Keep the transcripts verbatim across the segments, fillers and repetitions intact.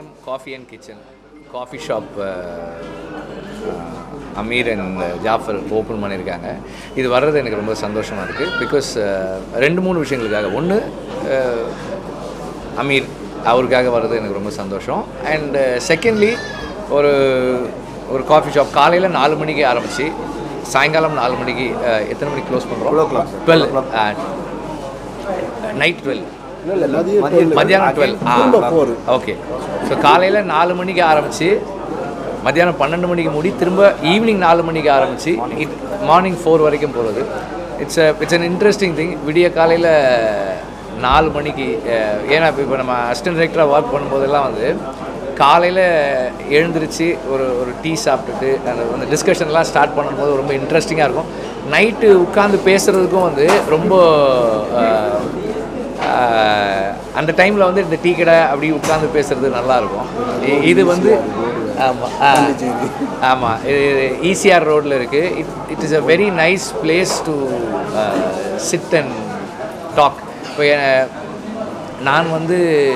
name Coffee and Kitchen. Coffee shop uh, uh, Ameer and uh, Jafar open பண்ணிருக்காங்க. இது வர்றது எனக்கு ரொம்ப சந்தோஷமா இருக்கு because ரெண்டு மூணு விஷயங்களுக்காக. ஒன்னு அமீர் அவருக்காக வர்றது எனக்கு ரொம்ப சந்தோஷம். and secondly ஒரு ஒரு காஃபி ஷாப் காலையில நாலு மணிக்கு ஆரம்பிச்சு சாயங்காலம் நாலு மணிக்கு எத்தனை மணிக்கு க்ளோஸ் பண்றோம்? twelve நைட் twelve மத்தியானம் twelve ஓகே. ஸோ காலையில் நாலு மணிக்கு ஆரம்பித்து மத்தியானம் பன்னெண்டு மணிக்கு மூடி திரும்ப ஈவினிங் நாலு மணிக்கு ஆரம்பித்து இட் மார்னிங் ஃபோர் வரைக்கும் போகிறது. It's a it's an interesting thing. விடிய காலையில் நாலு மணிக்கு ஏன்னா இப்போ நம்ம அசிஸ்டன்ட் டைரக்டராக ஒர்க் பண்ணும்போதெல்லாம் வந்து காலையில் எழுந்திரிச்சு ஒரு ஒரு டீ சாப்பிட்டுட்டு அந்த அந்த டிஸ்கஷன்லாம் ஸ்டார்ட் பண்ணும்போது ரொம்ப இன்ட்ரெஸ்டிங்காக இருக்கும். நைட்டு உட்காந்து பேசுகிறதுக்கும் வந்து ரொம்ப அந்த டைமில் வந்து இந்த டீ கடை அப்படி உட்காந்து பேசுகிறது நல்லாயிருக்கும். இது வந்து ஆமாம் ஆமாம் இது ஈசிஆர் ரோட்டில் இருக்குது. It it is a very nice place to sit and talk. இப்போ நான் வந்து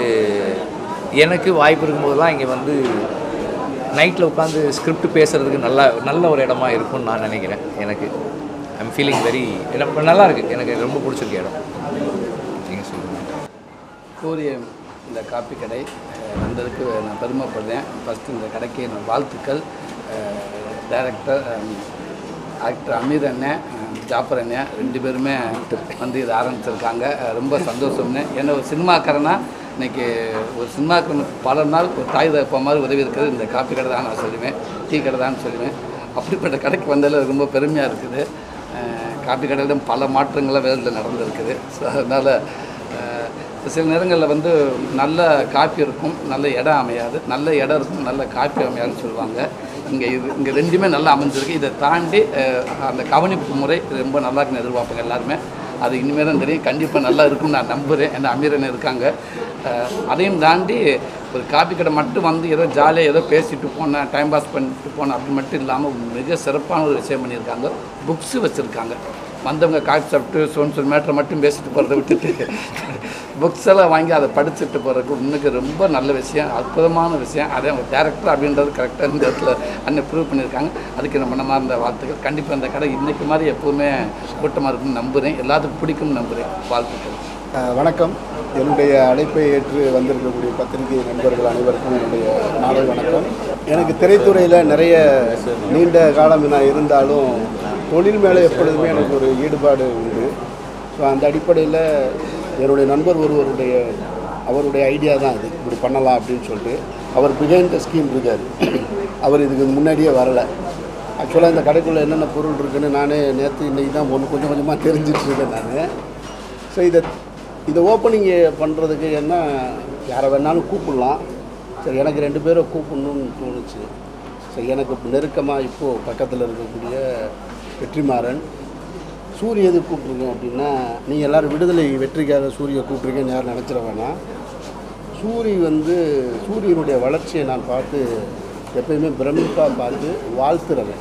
எனக்கு வாய்ப்பு இருக்கும்போதெல்லாம் இங்கே வந்து நைட்டில் உட்காந்து ஸ்கிரிப்ட் பேசுகிறதுக்கு நல்ல நல்ல ஒரு இடமா இருக்கும்னு நான் நினைக்கிறேன். எனக்கு ஐம் ஃபீலிங் வெரி நல்லா இருக்குது. எனக்கு ரொம்ப பிடிச்சிருக்க இடம். நீங்கள் சொல்லுங்கள். சூரிய இந்த காப்பி கடை வந்ததுக்கு நான் பெருமைப்படுறேன். ஃபஸ்ட்டு இந்த கடைக்கு நான் வாழ்த்துக்கள். டைரக்டர் ஆக்டர் அமீர் அண்ணன், ஜாஃபர் அண்ணன் ரெண்டு பேருமே வந்து இதை ஆரம்பிச்சிருக்காங்க. ரொம்ப சந்தோஷம்னு. ஏன்னா ஒரு சினிமாக்காரனா இன்றைக்கி ஒரு சினிமாக்காரனுக்கு பல நாள் ஒரு தாய் தகப்ப மாதிரி உதவி இருக்கிறது இந்த காப்பி கடை தான் நான் சொல்லுவேன், டீ கடை தான் சொல்லுவேன். அப்படிப்பட்ட கடைக்கு வந்ததில் ரொம்ப பெருமையாக இருக்குது. காப்பி கடையிலும் பல மாற்றங்கள்லாம் வேலையில் நடந்திருக்குது. ஸோ அதனால் சில நேரங்களில் வந்து நல்ல காப்பி இருக்கும், நல்ல இடம் அமையாது, நல்ல இடம் இருக்கும், நல்ல காப்பி அமையாதுன்னு சொல்லுவாங்க. இங்கே இது இங்கே ரெண்டுமே நல்லா அமைஞ்சிருக்கு. இதை தாண்டி அந்த கவனிப்பு முறை ரொம்ப நல்லா இருக்குன்னு எதிர்பார்ப்பாங்க எல்லாருமே. அது இனிமேல் தான் தெரியும். கண்டிப்பாக நல்லா இருக்குன்னு நான் நம்புகிறேன். ஏன்னா அமீரன் இருக்காங்க. அதையும் தாண்டி ஒரு காப்பி கடை மட்டும் வந்து ஏதோ ஜாலியாக ஏதோ பேசிட்டு போனேன், டைம் பாஸ் பண்ணிட்டு போனேன் அப்படி மட்டும் இல்லாமல் மிக சிறப்பான ஒரு விஷயம் பண்ணியிருக்காங்க. புக்ஸு வச்சுருக்காங்க. வந்தவங்க காப்பி சாப்பிட்டு சொன்னு சொல்லி மேட்ரை மட்டும் பேசிட்டு போகிறத விட்டுட்டு புக்ஸ் எல்லாம் வாங்கி அதை படிச்சுட்டு போகிறதுக்கு இன்னைக்கு ரொம்ப நல்ல விஷயம், அற்புதமான விஷயம். அதே அவங்க டேரக்டர் அப்படின்றது கரெக்டாக இந்த இடத்துல அன்னைக்கு ப்ரூவ் பண்ணியிருக்காங்க. அதுக்கு நம்ம நம்ம இருந்த வாழ்த்துக்கள். கண்டிப்பாக அந்த கடை இன்றைக்கு மாதிரி எப்போவுமே கூட்டமாக இருக்குன்னு நம்புகிறேன். எல்லாத்துக்கும் பிடிக்கும்னு நம்புகிறேன். வாழ்த்துக்கள். வணக்கம். என்னுடைய அழைப்பை ஏற்று வந்திருக்கக்கூடிய பத்திரிகை நண்பர்கள் அனைவருக்கும் என்னுடைய மாலை வணக்கம். எனக்கு திரைத்துறையில் நிறைய நீண்ட காலம் நான் இருந்தாலும் தொழில் மேலே எப்பொழுதுமே எனக்கு ஒரு ஈடுபாடு உண்டு. ஸோ அந்த அடிப்படையில் என்னுடைய நண்பர் ஒருவருடைய அவருடைய ஐடியா தான் இது, இப்படி பண்ணலாம் அப்படின்னு சொல்லிட்டு. அவர் பிகைண்ட் த ஸ்கீம் இருக்கார். அவர் இதுக்கு முன்னாடியே வரலை. ஆக்சுவலாக இந்த கடைக்குள்ளே என்னென்ன பொருள் இருக்குதுன்னு நானே நேற்று இன்றைக்கி தான் ஒன்று கொஞ்சம் கொஞ்சமாக தெரிஞ்சிட்ருக்கேன் நான். ஸோ இதை இதை ஓப்பனிங் பண்ணுறதுக்கு என்ன யாரை வேணாலும் கூப்பிடலாம். சரி, எனக்கு ரெண்டு பேரை கூப்பிடணும்னு தோணுச்சு. ஸோ எனக்கு நெருக்கமாக இப்போது பக்கத்தில் இருக்கக்கூடிய வெற்றிமாறன், சூரி எது கூப்பிட்ருக்கோம் அப்படின்னா, நீங்கள் எல்லோரும் விடுதலை வெற்றிக்காக சூரியை கூப்பிட்ருக்கேன்னு யாரும் நினச்சிட வேணாம். சூரி வந்து சூரியனுடைய வளர்ச்சியை நான் பார்த்து எப்பயுமே பிரமிப்பாக பார்த்து வாழ்த்துறேன்.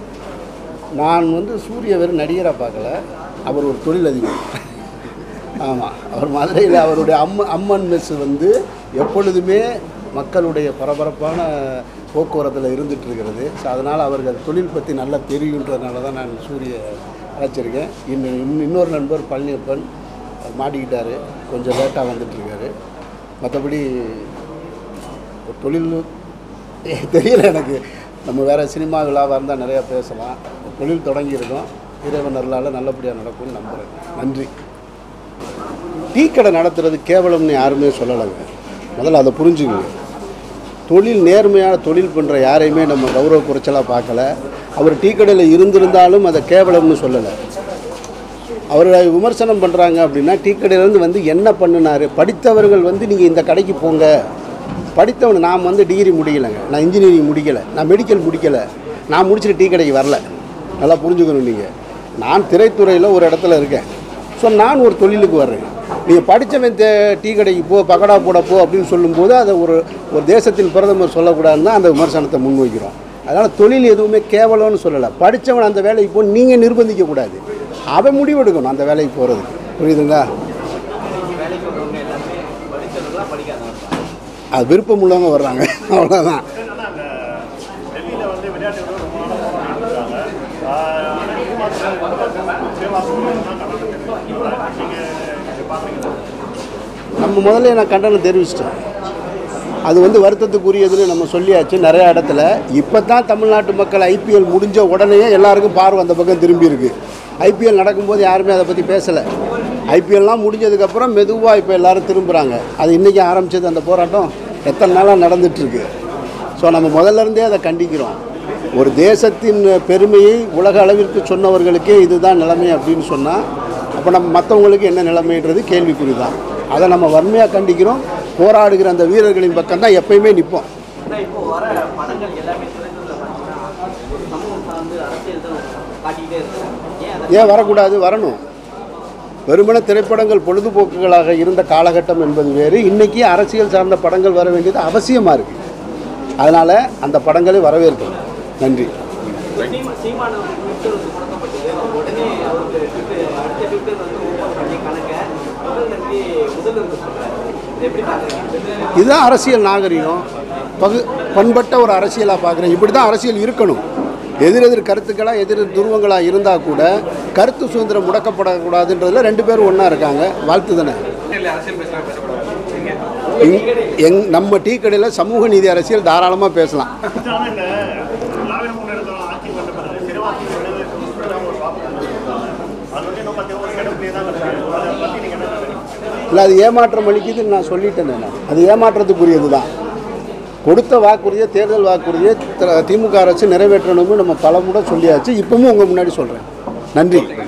நான் வந்து சூரிய வெறும் நடிகராக பார்க்கல, அவர் ஒரு தொழிலதிபர். ஆமாம், அவர் மதுரையில் அவருடைய அம்ம அம்மன் மெஸ் வந்து எப்பொழுதுமே மக்களுடைய பரபரப்பான போக்குவரத்தில் இருந்துகிட்ருக்கிறது. ஸோ அதனால் அவர்கள் தொழில் பற்றி நல்லா தெரியுன்றதுனால தான் நான் சூரிய அழைச்சிருக்கேன். இன்னும் இன்னொரு நண்பர் பழனியப்பன் மாட்டிக்கிட்டார், கொஞ்சம் லேட்டாக வந்துட்டுருக்காரு. மற்றபடி ஒரு தொழில் தெரியல எனக்கு. நம்ம வேறு சினிமா விழாவாக இருந்தால் நிறையா பேசலாம். தொழில் தொடங்கியிருக்கோம். இறைவனர்களால் நல்லபடியாக நடக்கும்னு நம்புகிறேன். நன்றி. டீ கடை நடத்துறது கேவலம்னு யாருமே சொல்லலைங்க. முதல்ல அதை புரிஞ்சுக்கங்க. தொழில் நேர்மையான தொழில் பண்ணுற யாரையுமே நம்ம கௌரவ குறைச்சலாக பார்க்கல. அவர் டீ கடையில் இருந்திருந்தாலும் அதை கேவலம்னு சொல்லலை. அவரை விமர்சனம் பண்ணுறாங்க அப்படின்னா டீ கடையிலேருந்து வந்து என்ன பண்ணினார். படித்தவர்கள் வந்து நீங்கள் இந்த கடைக்கு போங்க. படித்தவன் நான் வந்து டிகிரி முடிக்கலைங்க, நான் இன்ஜினியரிங் முடிக்கலை, நான் மெடிக்கல் முடிக்கலை, நான் முடிச்சுட்டு டீ கடைக்கு வரல. நல்லா புரிஞ்சுக்கணும். நீங்கள் நான் திரைத்துறையில் ஒரு இடத்துல இருக்கேன். ஸோ நான் ஒரு தொழிலுக்கு வர்றேன். நீங்கள் படித்தவன் டீ கடைக்கு போ, பக்கடா போட போ அப்படின்னு சொல்லும்போது அதை ஒரு ஒரு தேசத்தின் பிரதமர் சொல்லக்கூடாதுன்னு தான் அந்த விமர்சனத்தை முன்வைக்கிறோம். அதனால் தொழில் எதுவுமே கேவலம்னு சொல்லலை. படித்தவன் அந்த வேலைக்கு போ நீங்கள் நிர்பந்திக்கக்கூடாது. அவன் முடிவெடுக்கணும் அந்த வேலைக்கு போகிறதுக்கு. புரியுதுங்களா? அது விருப்பம் உள்ளவங்க வர்றாங்க, அவ்வளோதான். நம்ம முதல்ல நான் கண்டனம் தெரிவிச்சிட்டேன். அது வந்து வருத்தத்துக்குரியதுன்னு நம்ம சொல்லியாச்சு நிறையா இடத்துல. இப்போ தான் தமிழ்நாட்டு மக்கள் ஐபிஎல் முடிஞ்ச உடனே எல்லாருக்கும் பார்வை அந்த பக்கம் திரும்பி இருக்கு. ஐபிஎல் நடக்கும்போது யாருமே அதை பற்றி பேசலை. ஐபிஎல்லாம் முடிஞ்சதுக்கப்புறம் மெதுவாக இப்போ எல்லோரும் திரும்புகிறாங்க. அது இன்றைக்கி ஆரம்பித்தது அந்த போராட்டம் எத்தனை நாளாக நடந்துகிட்ருக்கு. ஸோ நம்ம முதல்ல இருந்தே அதை கண்டிக்கிறோம். ஒரு தேசத்தின் பெருமையை உலக அளவிற்கு சொன்னவர்களுக்கே இதுதான் நிலைமை அப்படின்னு சொன்னால் அப்போ நம்ம மற்றவங்களுக்கு என்ன நிலைமைன்றது கேள்விக்குறி தான். அதை நம்ம வன்மையாக கண்டிக்கிறோம். போராடுகிற அந்த வீரர்களின் பக்கம் தான் எப்பயுமே நிற்போம். ஏன் வரக்கூடாது? வரணும். வெறுமன திரைப்படங்கள் பொழுதுபோக்குகளாக இருந்த காலகட்டம் என்பது வேறு. இன்றைக்கி அரசியல் சார்ந்த படங்கள் வர வேண்டியது அவசியமாக இருக்குது. அதனால் அந்த படங்களை வரவேற்கணும். நன்றி. இதுதான் அரசியல் நாகரிகம். பகு பண்பட்ட ஒரு அரசியலாக பார்க்குறேன். இப்படி தான் அரசியல் இருக்கணும். எதிரெதிர் கருத்துக்களாக எதிரெதிர் துருவங்களாக இருந்தால் கூட கருத்து சுதந்திரம் முடக்கப்படக்கூடாதுன்றதில் ரெண்டு பேரும் ஒன்றா இருக்காங்க. வாழ்த்து தானே. எங் நம்ம டீ கடையில் சமூக நீதி அரசியல் தாராளமாக பேசலாம். இல்லை, அது ஏமாற்றம் அளிக்குதுன்னு நான் சொல்லிட்டேன். நான் அது ஏமாற்றத்துக்குரியது தான். கொடுத்த வாக்குறுதியை, தேர்தல் வாக்குறுதியை திமுக அரசு நிறைவேற்றணும்னு நம்ம பல முறை சொல்லியாச்சு. இப்பவும் உங்கள் முன்னாடி சொல்கிறேன். நன்றி.